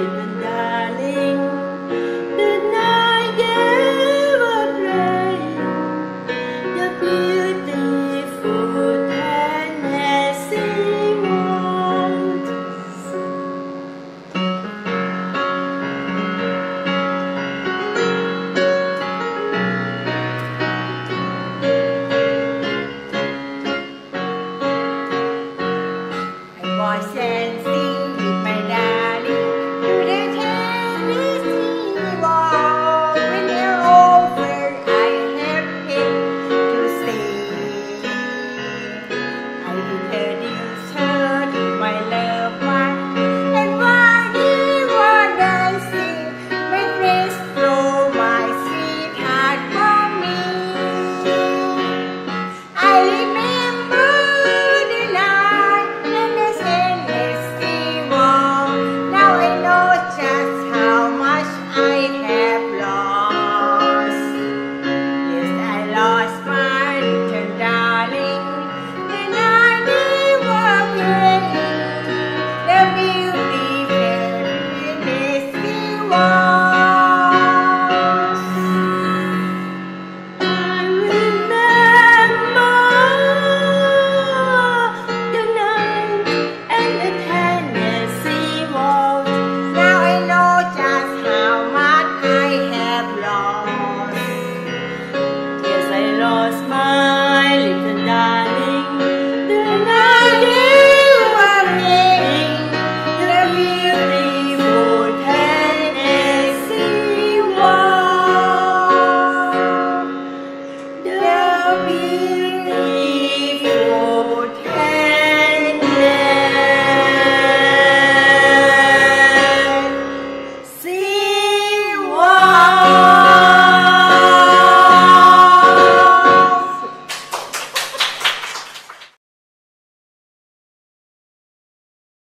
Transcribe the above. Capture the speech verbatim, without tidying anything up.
little darling, the nightingale playing the beautiful Tennessee Waltz. I was dancing with my darling to the Tennessee Waltz. When you're over, I have him to stay. I introduced her to my loved one, and while we were dancing, my dress stole my sweetheart from me. I remember the night in the Tennessee Waltz. Now I know just how much I have lost. Yes, I lost my little darling. The night we were playing the beautiful Tennessee Waltz. I remember the night and the Tennessee Waltz. Now I know just how much I have lost. Yes, I lost my little darling. The night you were playing the beautiful Tennessee Waltz. The beautiful